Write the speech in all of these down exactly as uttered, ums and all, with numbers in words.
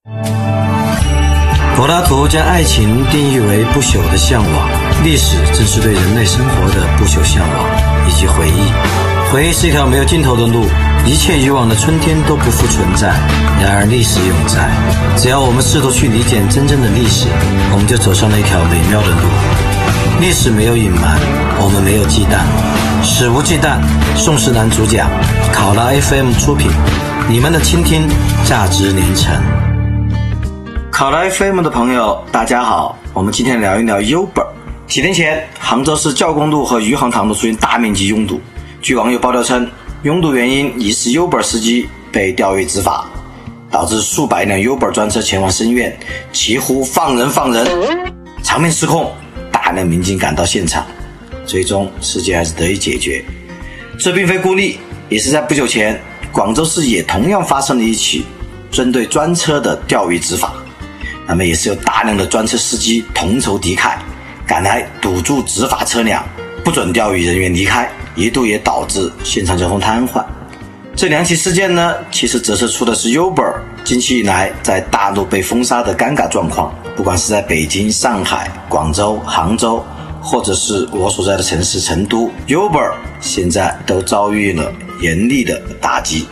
柏拉图将爱情定义为不朽的向往，历史正是对人类生活的不朽向往以及回忆。回忆是一条没有尽头的路，一切以往的春天都不复存在，然而历史永在。只要我们试图去理解真正的历史，我们就走上了一条美妙的路。历史没有隐瞒，我们没有忌惮，史无忌惮。宋时男主讲，考拉 F M 出品，你们的倾听价值连城。考拉 F M 的朋友大家好，我们今天聊一聊 Uber。 几天前，杭州市教工路和余杭塘路出现大面积拥堵，据网友爆料称，拥堵原因疑似 Uber 司机被钓鱼执法，导致数百辆 Uber 专车前往深院，齐呼放人放人，场面失控，大量民警赶到现场，最终事件还是得以解决。这并非孤立，也是在不久前，广州市也同样发生了一起针对专车的钓鱼执法，那么也是有大量的专车司机同仇敌忾，赶来堵住执法车辆，不准钓鱼人员离开，一度也导致现场交通瘫痪。这两起事件呢，其实折射出的是 Uber 近期以来在大陆被封杀的尴尬状况。不管是在北京、上海、广州、杭州，或者是我所在的城市成都， Uber 现在都遭遇了严厉的打击。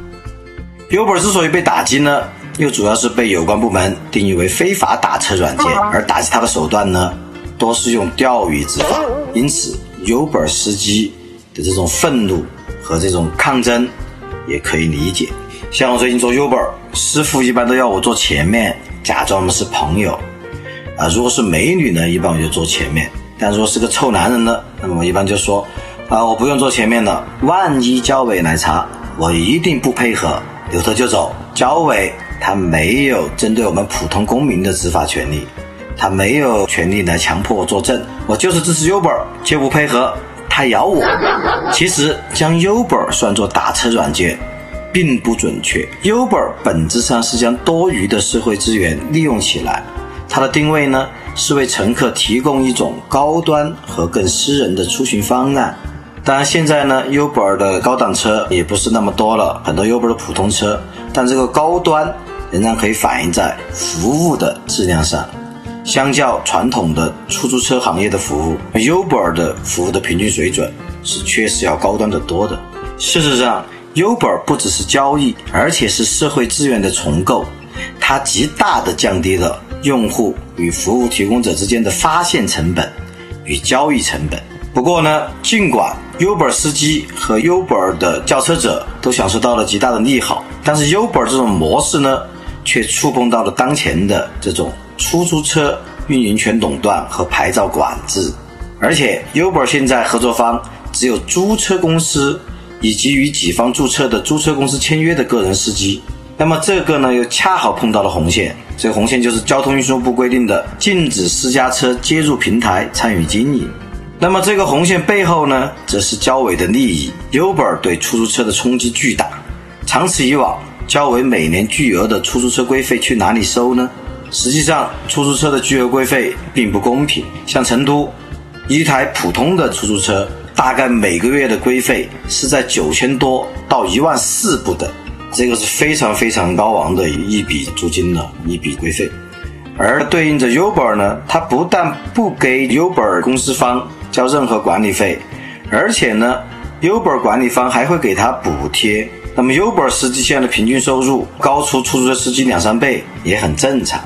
Uber 之所以被打击呢，又主要是被有关部门定义为非法打车软件，而打击它的手段呢，多是用钓鱼执法。因此 Uber 司机的这种愤怒和这种抗争也可以理解。像我最近做 Uber， 师傅一般都要我坐前面，假装我们是朋友啊。如果是美女呢，一般我就坐前面，但如果是个臭男人呢，那么我一般就说啊，我不用坐前面了，万一交委来查，我一定不配合，扭头就走。交委他没有针对我们普通公民的执法权利，他没有权利来强迫我作证，我就是支持 Uber 就不配合，他咬我。其实将 Uber 算作打车软件并不准确， Uber 本质上是将多余的社会资源利用起来，它的定位呢，是为乘客提供一种高端和更私人的出行方案。当然现在呢 Uber 的高档车也不是那么多了，很多 Uber 的普通车，但这个高端仍然可以反映在服务的质量上。相较传统的出租车行业的服务， Uber 的服务的平均水准是确实要高端得多的。事实上 Uber 不只是交易，而且是社会资源的重构，它极大地降低了用户与服务提供者之间的发现成本与交易成本。不过呢，尽管 Uber 司机和 Uber 的叫车者都享受到了极大的利好，但是 Uber 这种模式呢，却触碰到了当前的这种出租车运营权垄断和牌照管制。而且 Uber 现在合作方只有租车公司以及与己方注册的租车公司签约的个人司机，那么这个呢又恰好碰到了红线，这个红线就是交通运输部规定的禁止私家车接入平台参与经营。那么这个红线背后呢，则是交委的利益。 Uber 对出租车的冲击巨大，长此以往，交委每年巨额的出租车规费去哪里收呢？实际上出租车的巨额规费并不公平，像成都一台普通的出租车大概每个月的规费是在九千多到一万四不等，这个是非常非常高昂的一笔租金的一笔规费。而对应着 Uber 呢，它不但不给 Uber 公司方交任何管理费，而且呢 Uber 管理方还会给他补贴。那么 Uber 司机现在的平均收入高出出租车司机两三倍也很正常。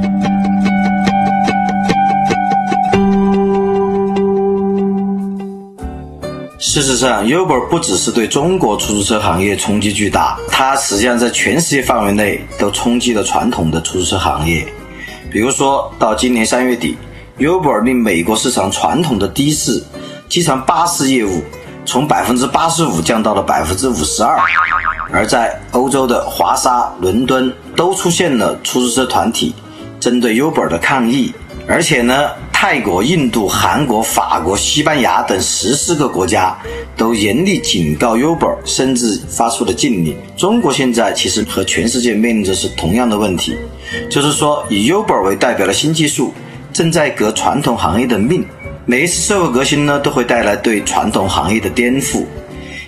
事实上 Uber 不只是对中国出租车行业冲击巨大，它实际上在全世界范围内都冲击了传统的出租车行业。比如说到今年三月底， Uber 令美国市场传统的的士、机场巴士业务从 百分之八十五 降到了 百分之五十二， 而在欧洲的华沙、伦敦都出现了出租车团体针对 Uber 的抗议。而且呢，泰国、印度、韩国、法国、西班牙等十四个国家都严厉警告 Uber， 甚至发出了禁令。中国现在其实和全世界面临着是同样的问题，就是说以 Uber 为代表的新技术正在革传统行业的命。每一次社会革新呢，都会带来对传统行业的颠覆。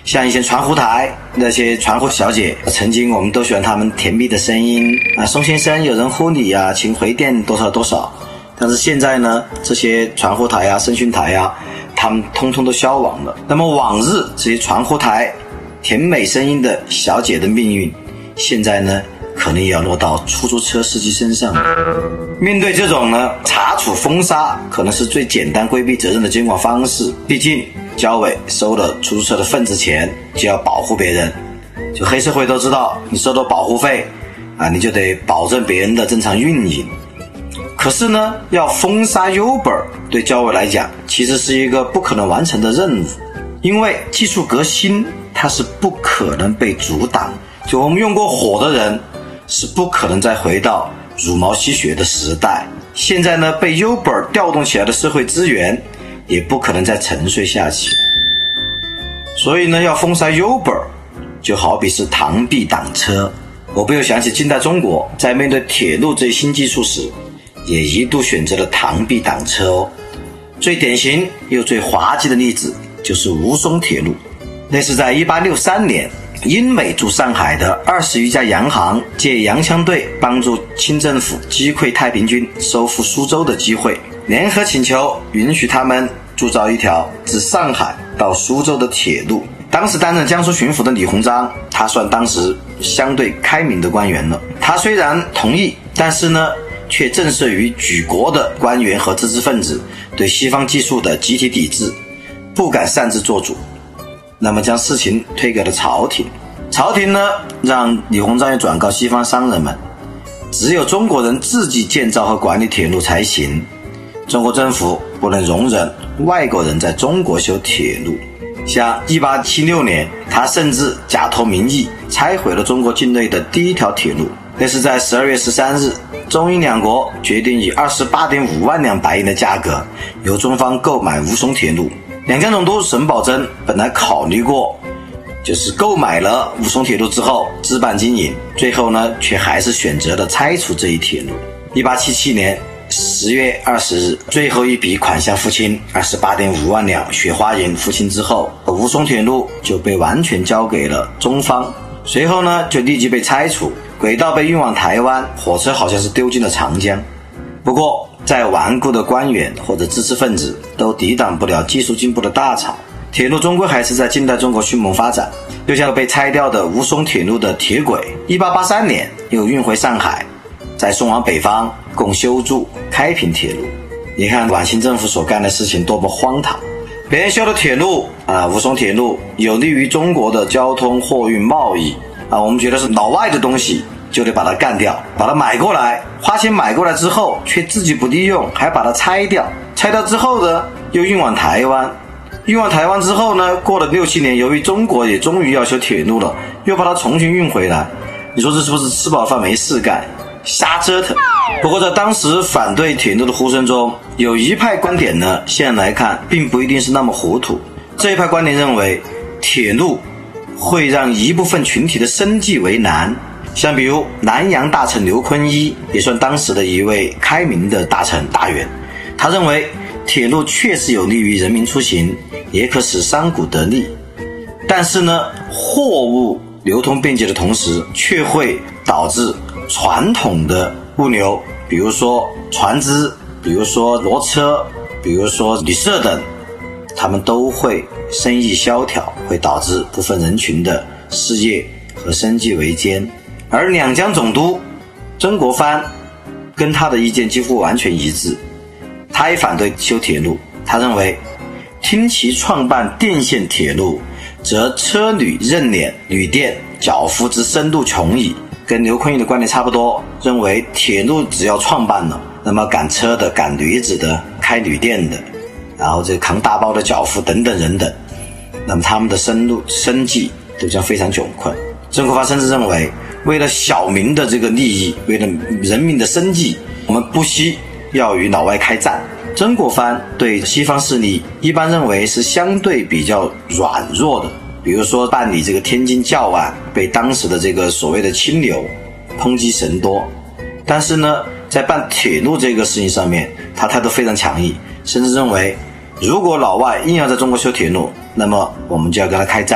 像以前传呼台那些传呼小姐，曾经我们都喜欢她们甜蜜的声音啊，宋先生有人呼你啊，请回电多少多少。但是现在呢，这些传呼台啊、声讯台啊，他们通通都消亡了。那么往日这些传呼台甜美声音的小姐的命运，现在呢可能也要落到出租车司机身上。面对这种呢，查处封杀可能是最简单规避责任的监管方式。毕竟交委收了出租车的份子钱，就要保护别人。就黑社会都知道，你收到保护费啊，你就得保证别人的正常运营。可是呢，要封杀 Uber 对交委来讲，其实是一个不可能完成的任务，因为技术革新它是不可能被阻挡。就我们用过火的人，是不可能再回到茹毛吸血的时代。现在呢，被 Uber 调动起来的社会资源，也不可能再沉睡下去。所以呢，要封杀 Uber 就好比是螳臂挡车。我不由想起近代中国在面对铁路这一新技术时，也一度选择了螳臂挡车哦。最典型又最滑稽的例子就是吴淞铁路。那是在一八六三年，英美驻上海的二十余家洋行借洋枪队帮助清政府击溃太平军收复苏州的机会，联合请求允许他们铸造一条自上海到苏州的铁路。当时担任江苏巡抚的李鸿章，他算当时相对开明的官员了。他虽然同意，但是呢，却震慑于举国的官员和知识分子对西方技术的集体抵制，不敢擅自做主。那么将事情推给了朝廷，朝廷呢让李鸿章也转告西方商人们，只有中国人自己建造和管理铁路才行，中国政府不能容忍外国人在中国修铁路。像一八七六年，他甚至假托民意拆毁了中国境内的第一条铁路。那是在十二月十三日，中英两国决定以 二十八点五万两白银的价格由中方购买吴淞铁路。两江总督沈葆桢本来考虑过，就是购买了吴淞铁路之后自办经营，最后呢却还是选择了拆除这一铁路。一八七七年十月二十日，最后一笔款项付清 二十八点五万两雪花银付清之后，吴淞铁路就被完全交给了中方。随后呢就立即被拆除，轨道被运往台湾，火车好像是丢进了长江。不过再顽固的官员或者知识分子都抵挡不了技术进步的大潮，铁路终归还是在近代中国迅猛发展。就像被拆掉的吴淞铁路的铁轨，一八八三年又运回上海，再送往北方供修筑开平铁路。你看晚清政府所干的事情多么荒唐！别人修的铁路啊，吴淞铁路有利于中国的交通货运贸易啊，我们觉得是老外的东西，就得把它干掉，把它买过来，花钱买过来之后却自己不利用，还把它拆掉，拆掉之后呢又运往台湾，运往台湾之后呢，过了六七年，由于中国也终于要修铁路了，又把它重新运回来。你说这是不是吃饱饭没事干，瞎折腾？不过在当时反对铁路的呼声中，有一派观点呢，现在来看并不一定是那么糊涂。这一派观点认为，铁路会让一部分群体的生计为难。像比如南洋大臣刘坤一，也算当时的一位开明的大臣大员，他认为铁路确实有利于人民出行，也可使商贾得利，但是呢，货物流通便捷的同时，却会导致传统的物流，比如说船只，比如说骡车，比如说旅社等，他们都会生意萧条，会导致部分人群的事业和生计维艰。而两江总督曾国藩跟他的意见几乎完全一致，他也反对修铁路。他认为听其创办电线铁路，则车旅任敛，旅店缴付之深度穷矣。跟刘坤一的观点差不多，认为铁路只要创办了，那么赶车的、赶驴子的、开旅店的，然后这扛大包的缴付等等人等，那么他们的生路生计都将非常窘困。曾国藩甚至认为，为了小民的这个利益，为了人民的生计，我们不惜要与老外开战。曾国藩对西方势力一般认为是相对比较软弱的，比如说办理这个天津教案，被当时的这个所谓的清流抨击甚多。但是呢，在办铁路这个事情上面，他态度非常强硬，甚至认为如果老外硬要在中国修铁路，那么我们就要跟他开战，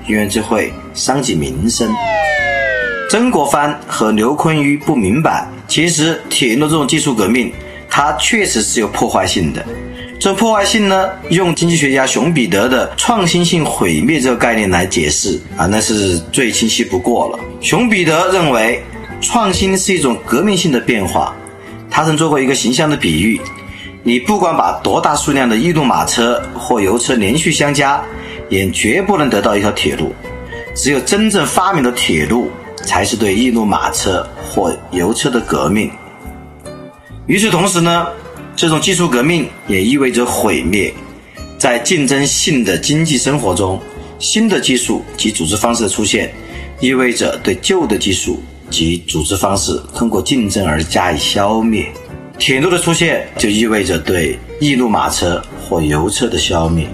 因为这会伤及民生。曾国藩和刘坤裕不明白，其实铁路这种技术革命它确实是有破坏性的。这破坏性呢，用经济学家熊彼得的创新性毁灭这个概念来解释啊，那是最清晰不过了。熊彼得认为创新是一种革命性的变化，他曾做过一个形象的比喻，你不管把多大数量的驿路马车或油车连续相加，也绝不能得到一条铁路。只有真正发明的铁路才是对驿路马车或油车的革命。与此同时呢，这种技术革命也意味着毁灭。在竞争性的经济生活中，新的技术及组织方式的出现，意味着对旧的技术及组织方式通过竞争而加以消灭。铁路的出现就意味着对驿路马车或油车的消灭。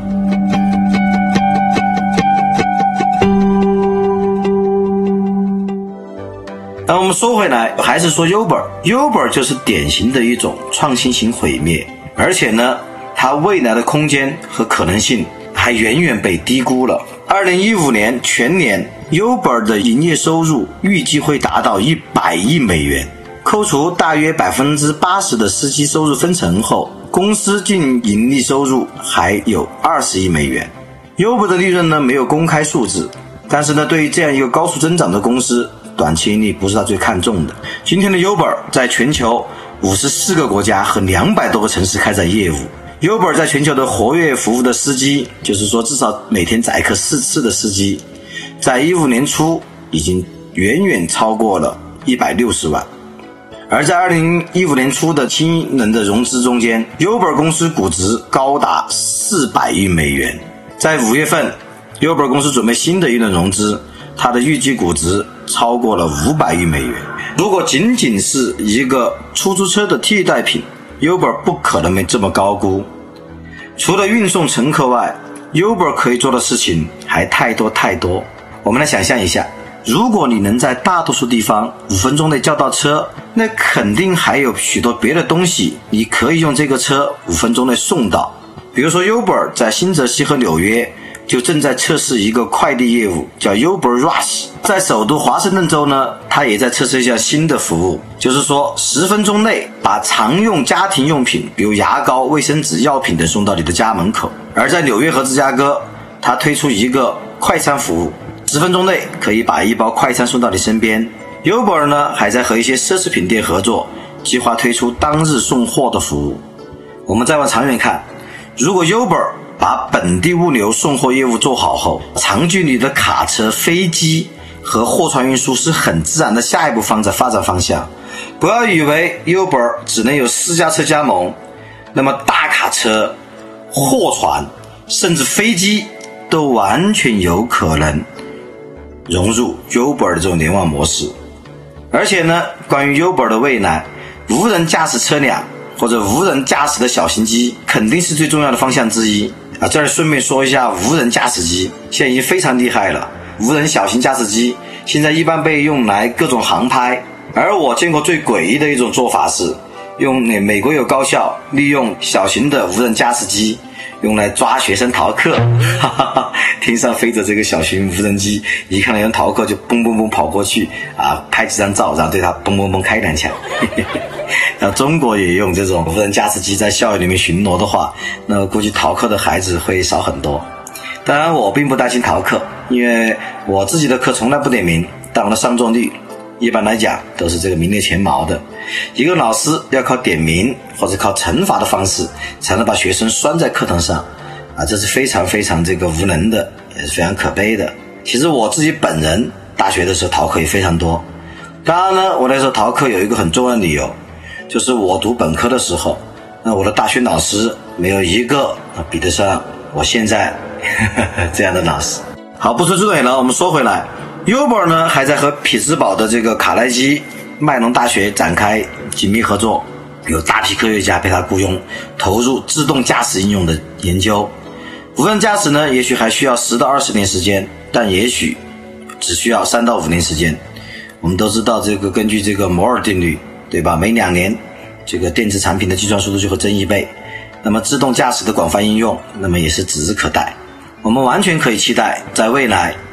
那我们说回来，还是说 Uber Uber 就是典型的一种创新型毁灭，而且呢，它未来的空间和可能性还远远被低估了。二零一五年全年 Uber 的营业收入预计会达到一百亿美元，扣除大约 百分之八十 的司机收入分成后，公司净盈利收入还有二十亿美元。 Uber 的利润呢没有公开数字，但是呢，对于这样一个高速增长的公司，短期盈利不是他最看重的。今天的 Uber 在全球五十四个国家和两百多个城市开展业务。Uber 在全球的活跃服务的司机，就是说至少每天载客四次的司机，在十五年初已经远远超过了一百六十万。而在二零一五年初的新人的融资中间， Uber 公司估值高达四百亿美元。在五月份 Uber 公司准备新的一轮融资，它的预计估值超过了五百亿美元。如果仅仅是一个出租车的替代品， Uber 不可能没这么高估。除了运送乘客外， Uber 可以做的事情还太多太多。我们来想象一下，如果你能在大多数地方五分钟内叫到车，那肯定还有许多别的东西你可以用这个车五分钟内送到。比如说 Uber 在新泽西和纽约就正在测试一个快递业务，叫 Uber Rush。 在首都华盛顿州呢，它也在测试一项新的服务，就是说十分钟内把常用家庭用品，比如牙膏、卫生纸、药品等送到你的家门口。而在纽约和芝加哥，它推出一个快餐服务，十分钟内可以把一包快餐送到你身边。 Uber 呢还在和一些奢侈品店合作，计划推出当日送货的服务。我们再往长远看，如果 Uber 把本地物流送货业务做好后，长距离的卡车、飞机和货船运输是很自然的下一步方在发展方向。不要以为 Uber 只能有私家车加盟，那么大卡车、货船甚至飞机都完全有可能融入 Uber 的这种联网模式。而且呢，关于 Uber 的未来，无人驾驶车辆或者无人驾驶的小型机肯定是最重要的方向之一啊。这儿顺便说一下，无人驾驶机现在已经非常厉害了。无人小型驾驶机现在一般被用来各种航拍，而我见过最诡异的一种做法是，用美国有高校利用小型的无人驾驶机用来抓学生逃课，哈哈哈，天上飞着这个小型无人机，一看到有人逃课就蹦蹦蹦跑过去啊，拍几张照，然后对他蹦蹦蹦开两枪。那中国也用这种无人驾驶机在校园里面巡逻的话，那估计逃课的孩子会少很多。当然我并不担心逃课，因为我自己的课从来不点名，但我的上座率一般来讲都是这个名列前茅的。一个老师要靠点名或者靠惩罚的方式才能把学生拴在课堂上啊，这是非常非常这个无能的，也是非常可悲的。其实我自己本人大学的时候逃课也非常多。当然呢，我那时候逃课有一个很重要的理由，就是我读本科的时候，那我的大学老师没有一个比得上我现在呵呵这样的老师。好，不说这远了，我们说回来， Uber 呢还在和匹兹堡的这个卡耐基麦隆大学展开紧密合作，有大批科学家被他雇佣投入自动驾驶应用的研究。无人驾驶呢，也许还需要十到二十年时间，但也许只需要三到五年时间。我们都知道这个根据这个摩尔定律，对吧？每两年这个电子产品的计算速度就会增一倍。那么自动驾驶的广泛应用，那么也是指日可待。我们完全可以期待，在未来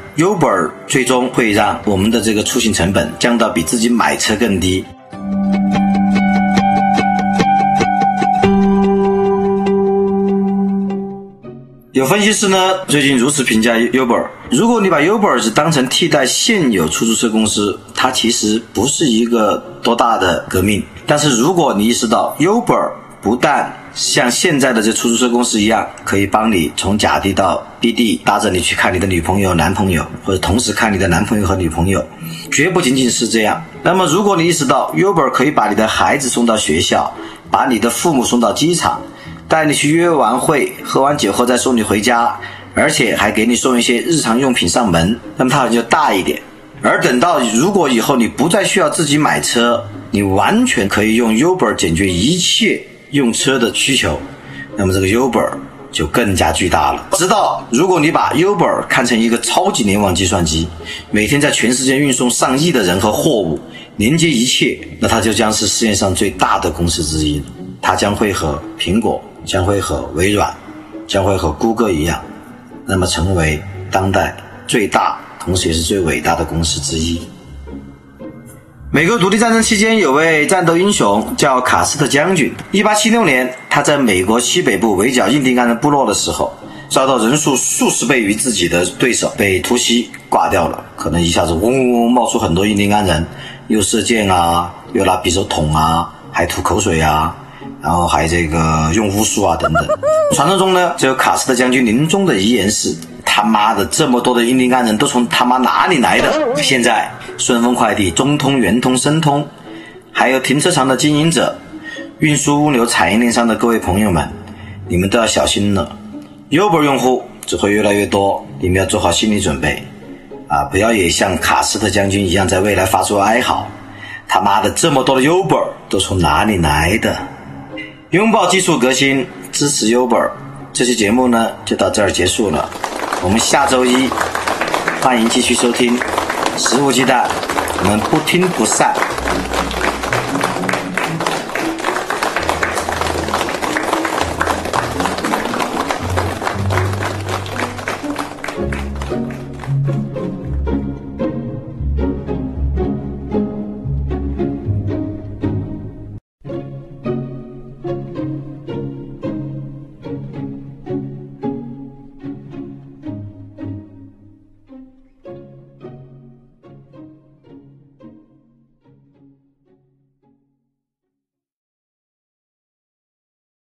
Uber 最终会让我们的这个出行成本降到比自己买车更低。有分析师呢最近如此评价 Uber， 如果你把 Uber 只当成替代现有出租车公司，它其实不是一个多大的革命。但是如果你意识到 Uber 不但像现在的这出租车公司一样，可以帮你从甲地到 B 地搭着你去看你的女朋友男朋友，或者同时看你的男朋友和女朋友，绝不仅仅是这样。那么如果你意识到 Uber 可以把你的孩子送到学校，把你的父母送到机场，带你去约完会，喝完酒后再送你回家，而且还给你送一些日常用品上门，那么它就大一点。而等到如果以后你不再需要自己买车，你完全可以用 Uber 解决一切用车的需求，那么这个 Uber 就更加巨大了。直到如果你把 Uber 看成一个超级联网计算机，每天在全世界运送上亿的人和货物，连接一切，那它就将是世界上最大的公司之一了。它将会和苹果，将会和微软，将会和谷歌一样，那么成为当代最大同时也是最伟大的公司之一。美国独立战争期间有位战斗英雄叫卡斯特将军，一八七六年他在美国西北部围剿印第安人部落的时候，遭到人数数十倍于自己的对手，被突袭挂掉了，可能一下子嗡嗡嗡冒出很多印第安人，又射箭啊，又拿匕首捅啊，还吐口水啊，然后还这个用巫术啊等等。传说中呢，这个卡斯特将军临终的遗言是：他妈的，这么多的印第安人都从他妈哪里来的？现在顺丰快递、中通、圆通、申通，还有停车场的经营者、运输物流产业链上的各位朋友们，你们都要小心了。Uber 用户只会越来越多，你们要做好心理准备啊！不要也像卡斯特将军一样在未来发出哀嚎：他妈的，这么多的 Uber 都从哪里来的？拥抱技术革新，支持 Uber。这期节目呢就到这儿结束了，我们下周一欢迎继续收听肆无忌惮，我们不听不散。